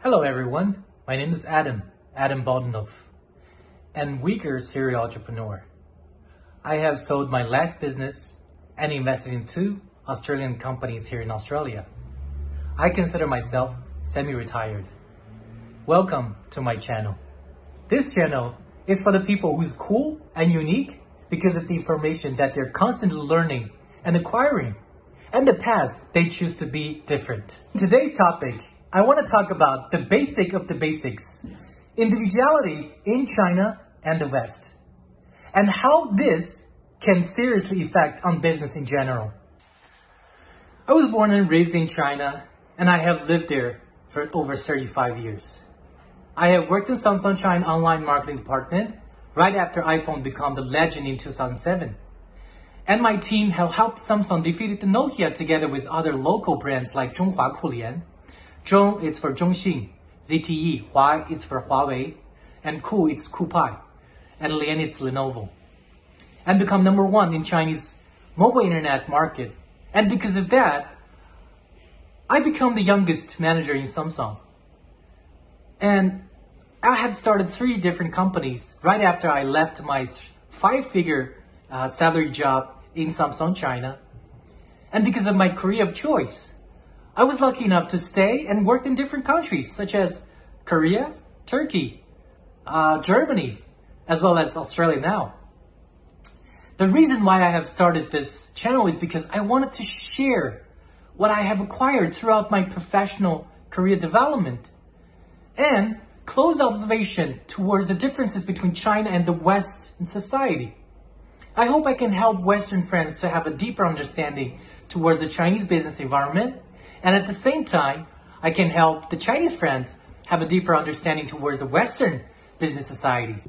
Hello everyone, my name is Adam Baldanov, and weaker serial entrepreneur. I have sold my last business and invested in 2 Australian companies here in Australia. I consider myself semi-retired. Welcome to my channel. This channel is for the people who's cool and unique because of the information that they're constantly learning and acquiring, and the paths they choose to be different. In today's topic, I want to talk about the basic of the basics, individuality in China and the West, and how this can seriously affect on business in general. I was born and raised in China, and I have lived there for over 35 years. I have worked in Samsung China online marketing department right after iPhone became the legend in 2007. And my team have helped Samsung defeat the Nokia together with other local brands like Zhonghua Kulian. Zhong is for Zhongxin, ZTE, Hua is for Huawei, and Ku it's Kupai, and Lian it's Lenovo. And become number 1 in Chinese mobile internet market. And because of that, I become the youngest manager in Samsung. And I have started 3 different companies right after I left my 5-figure salary job in Samsung China. And because of my career of choice, I was lucky enough to stay and work in different countries such as Korea, Turkey, Germany, as well as Australia now. The reason why I have started this channel is because I wanted to share what I have acquired throughout my professional career development and close observation towards the differences between China and the West in society. I hope I can help Western friends to have a deeper understanding towards the Chinese business environment, and at the same time, I can help the Chinese friends have a deeper understanding towards the Western business societies.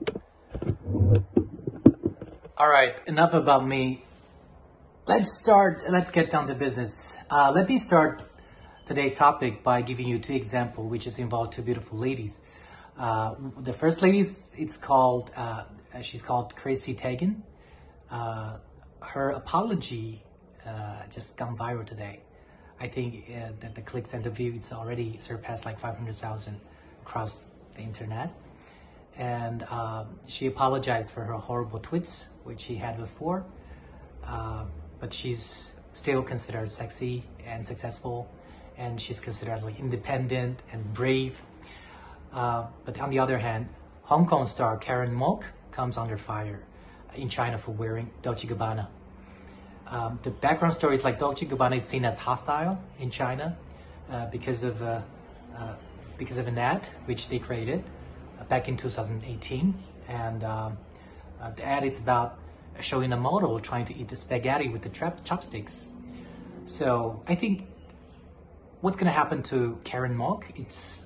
All right, enough about me. Let's get down to business. Let me start today's topic by giving you 2 examples, which is involved 2 beautiful ladies. The first lady, she's called Chrissy Teigen. Her apology just gone viral today. I think that the clicks and the views, it's already surpassed like 500,000 across the internet. And she apologized for her horrible tweets, which she had before. But she's still considered sexy and successful, and she's considered like independent and brave. But on the other hand, Hong Kong star Karen Mok comes under fire in China for wearing Dolce & Gabbana. The background story is like Dolce & Gabbana is seen as hostile in China because of an ad which they created back in 2018, and the ad is about showing a model trying to eat the spaghetti with the chopsticks. So I think what's going to happen to Karen Mok, it's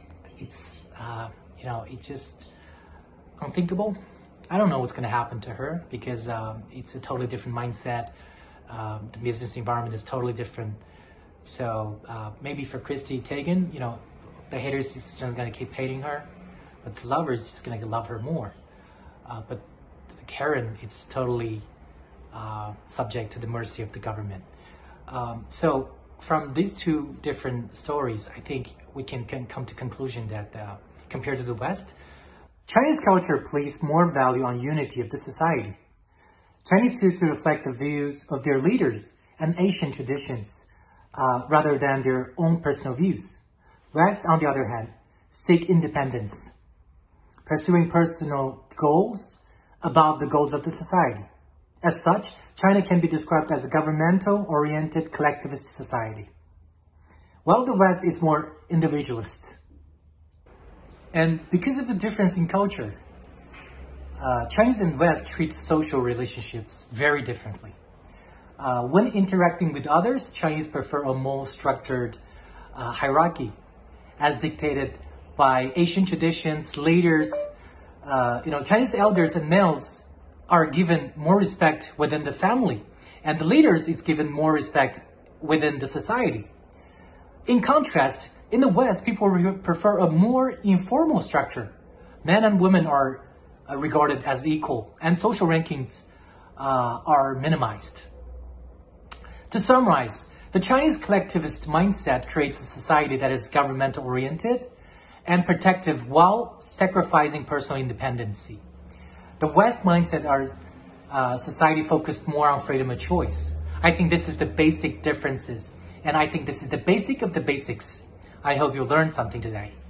just unthinkable. I don't know what's going to happen to her because it's a totally different mindset. The business environment is totally different. So maybe for Chrissy Teigen, the haters is just going to keep hating her, but the lovers is going to love her more. But Karen, it's totally subject to the mercy of the government. So from these 2 different stories, I think we can come to conclusion that compared to the West, Chinese culture placed more value on unity of the society. Chinese choose to reflect the views of their leaders and Asian traditions rather than their own personal views. West, on the other hand, seek independence, pursuing personal goals above the goals of the society. As such, China can be described as a governmental-oriented collectivist society, while the West is more individualist. And because of the difference in culture, Chinese and West treat social relationships very differently. When interacting with others, Chinese prefer a more structured hierarchy, as dictated by Asian traditions, leaders. Chinese elders and males are given more respect within the family, and the leaders is given more respect within the society. In contrast, in the West, people prefer a more informal structure. Men and women are regarded as equal, and social rankings are minimized. To summarize, the Chinese collectivist mindset creates a society that is governmental-oriented and protective while sacrificing personal independency. The West mindset, our society focused more on freedom of choice. I think this is the basic differences, and I think this is the basic of the basics. I hope you learned something today.